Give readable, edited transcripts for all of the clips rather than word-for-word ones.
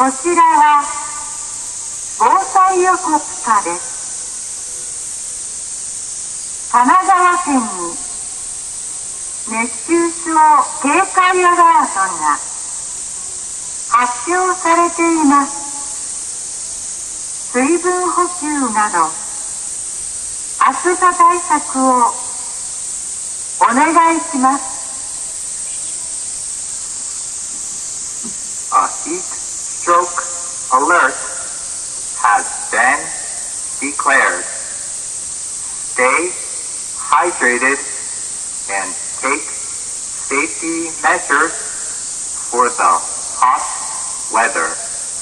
こちらは防災横須賀です。神奈川県に熱中症警戒アラートが発表されています。水分補給など暑さ対策をお願いします。 A heat stroke alert has been declared. Stay hydrated and take safety measures for the hot weather.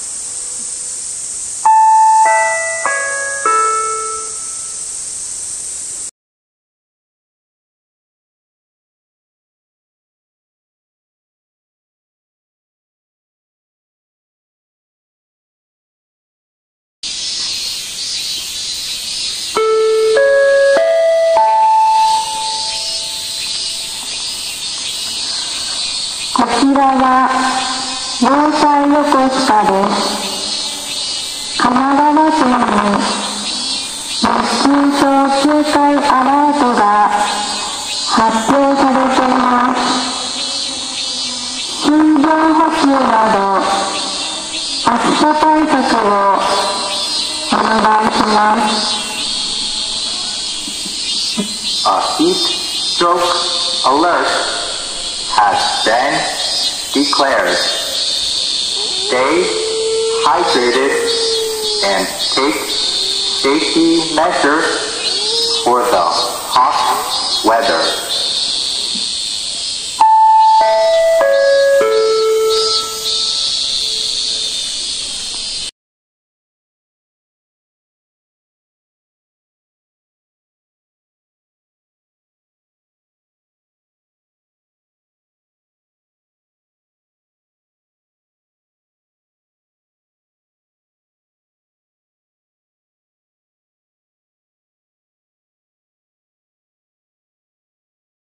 こちらは防災横須賀です。神奈川県に熱中症警戒アラートが発表されています。水分補給など暑さ対策をお願いします。 A heat stroke alert has been declared. Stay hydrated and take safety measures for the hot weather.